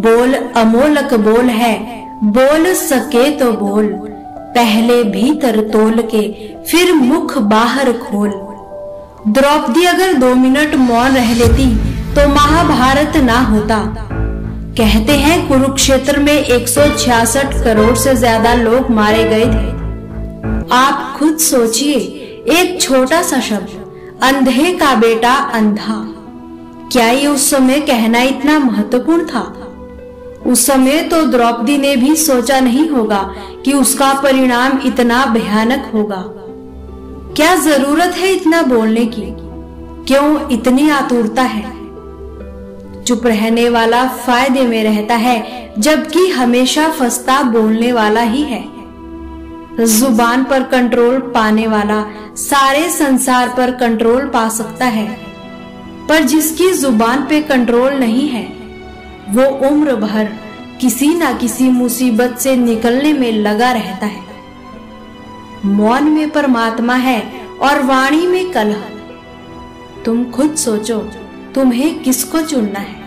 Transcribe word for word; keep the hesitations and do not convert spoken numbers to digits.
बोल अमोलक बोल है, बोल सके तो बोल, पहले भीतर तोल के फिर मुख बाहर खोल। द्रौपदी अगर दो मिनट मौन रह लेती तो महाभारत ना होता। कहते हैं कुरुक्षेत्र में एक सौ छियासठ करोड़ से ज्यादा लोग मारे गए थे। आप खुद सोचिए, एक छोटा सा शब्द, अंधे का बेटा अंधा, क्या ये उस समय कहना इतना महत्वपूर्ण था? उस समय तो द्रौपदी ने भी सोचा नहीं होगा कि उसका परिणाम इतना भयानक होगा। क्या जरूरत है इतना बोलने की? क्यों इतनी आतुरता है? चुप रहने वाला फायदे में रहता है, जबकि हमेशा फंसता बोलने वाला ही है। जुबान पर कंट्रोल पाने वाला सारे संसार पर कंट्रोल पा सकता है, पर जिसकी जुबान पे कंट्रोल नहीं है वो उम्र भर किसी ना किसी मुसीबत से निकलने में लगा रहता है। मौन में परमात्मा है और वाणी में कलह। तुम खुद सोचो, तुम्हें किसको चुनना है?